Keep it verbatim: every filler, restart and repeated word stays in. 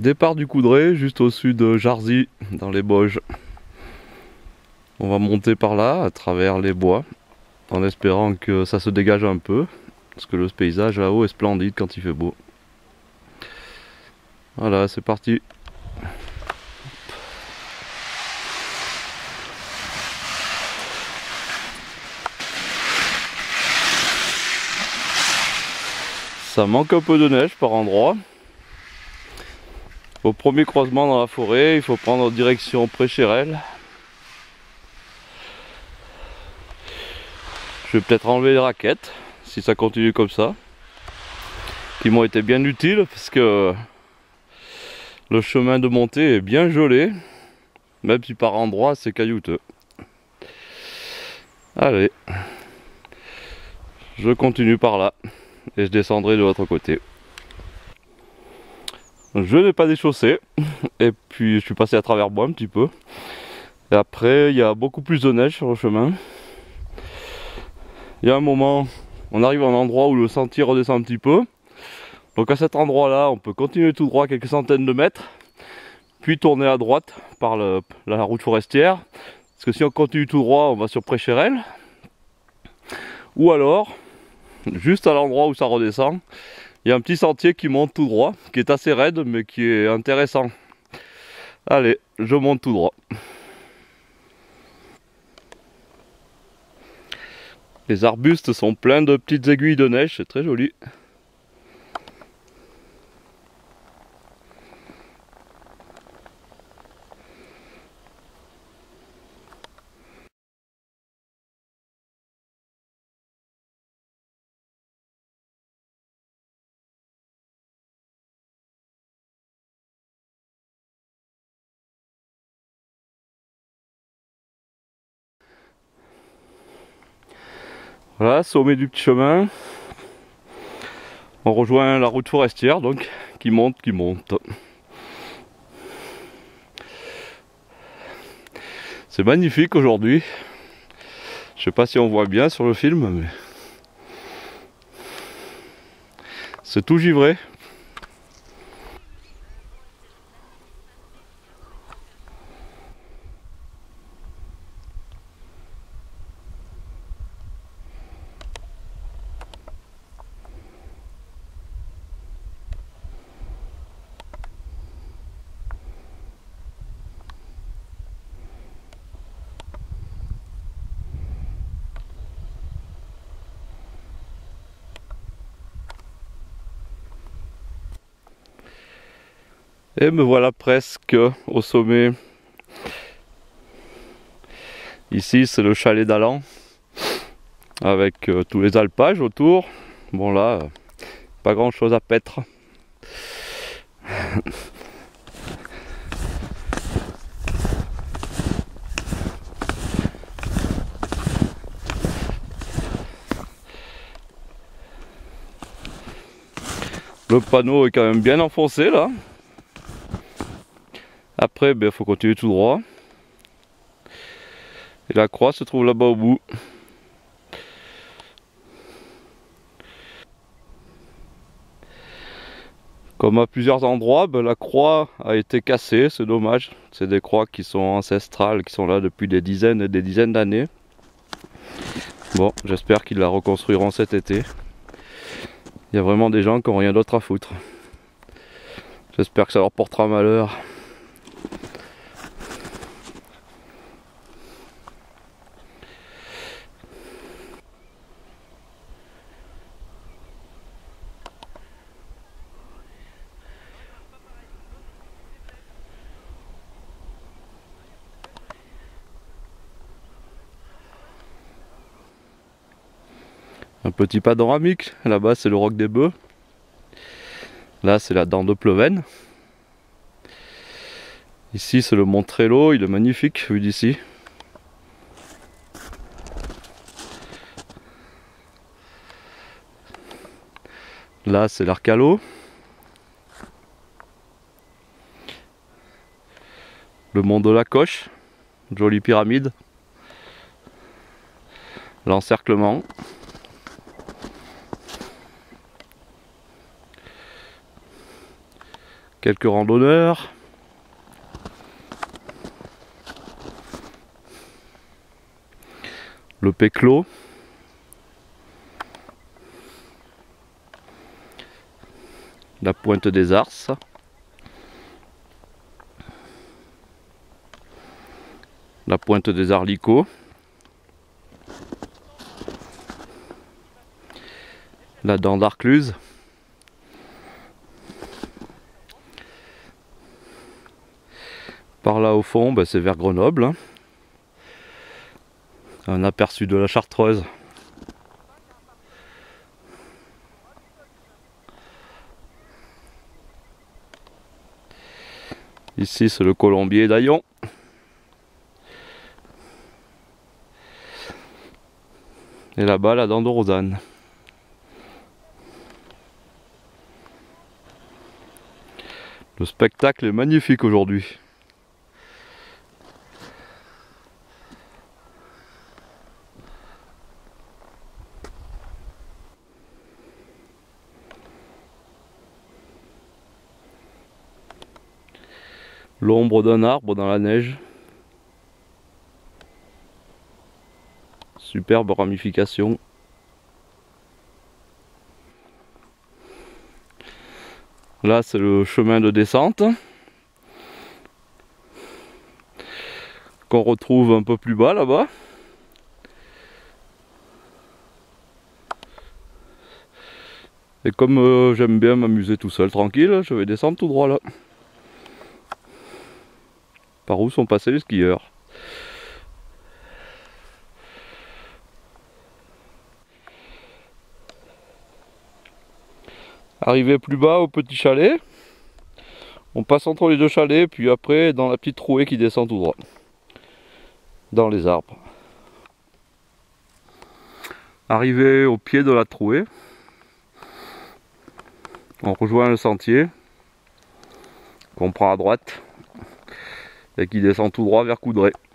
Départ du Coudray, juste au-dessus de Jarzy, dans les Bauges. On va monter par là, à travers les bois, en espérant que ça se dégage un peu, parce que le paysage là-haut est splendide quand il fait beau. Voilà, c'est parti. Ça manque un peu de neige par endroit. Au premier croisement dans la forêt, il faut prendre direction Pré-Chérel. Je vais peut-être enlever les raquettes, si ça continue comme ça. Qui m'ont été bien utiles, parce que le chemin de montée est bien gelé. Même si par endroits c'est caillouteux. Allez. Je continue par là. Et je descendrai de l'autre côté. Je n'ai pas déchaussé. Et puis je suis passé à travers bois un petit peu. Et après il y a beaucoup plus de neige sur le chemin. Il y a un moment, on arrive à un endroit où le sentier redescend un petit peu. Donc à cet endroit là on peut continuer tout droit quelques centaines de mètres. Puis tourner à droite par le, la route forestière. Parce que si on continue tout droit on va sur Pré-Chérel. Ou alors, juste à l'endroit où ça redescend, il y a un petit sentier qui monte tout droit, qui est assez raide mais qui est intéressant. Allez, je monte tout droit. Les arbustes sont pleins de petites aiguilles de neige, c'est très joli. Voilà, sommet du petit chemin. On rejoint la route forestière, donc, qui monte, qui monte. C'est magnifique aujourd'hui. Je sais pas si on voit bien sur le film, mais c'est tout givré. Et me voilà presque au sommet. Ici c'est le chalet d'Allan, avec euh, tous les alpages autour. Bon là, euh, pas grand chose à paître. Le panneau est quand même bien enfoncé là. Après, ben, faut continuer tout droit. Et la croix se trouve là-bas au bout. Comme à plusieurs endroits, ben, la croix a été cassée, c'est dommage. C'est des croix qui sont ancestrales, qui sont là depuis des dizaines et des dizaines d'années. Bon, j'espère qu'ils la reconstruiront cet été. Il y a vraiment des gens qui n'ont rien d'autre à foutre. J'espère que ça leur portera malheur. Un petit panoramique, là-bas c'est le Roc des Bœufs. Là c'est la Dent de Pleven. Ici c'est le Mont Trello, il est magnifique vu d'ici. Là c'est l'Arcalo. Le Mont de la Coche, jolie pyramide. L'encerclement. Quelques randonneurs. Le Péclo. La pointe des Arces. La pointe des Arlicots. La dent d'Arcluse. Par là au fond, ben c'est vers Grenoble. Hein. Un aperçu de la Chartreuse. Ici c'est le Colombier d'Aillon. Et là-bas la dent de Rosanne. Le spectacle est magnifique aujourd'hui. L'ombre d'un arbre dans la neige. Superbe ramification. Là c'est le chemin de descente qu'on retrouve un peu plus bas là-bas. Et comme euh, j'aime bien m'amuser tout seul tranquille, je vais descendre tout droit là. Par où sont passés les skieurs. Arrivé plus bas au petit chalet, on passe entre les deux chalets, puis après dans la petite trouée qui descend tout droit, dans les arbres. Arrivé au pied de la trouée, on rejoint le sentier, qu'on prend à droite, et qui descend tout droit vers Coudray.